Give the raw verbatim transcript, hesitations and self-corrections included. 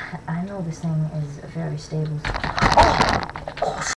I know this thing is very stable. Oh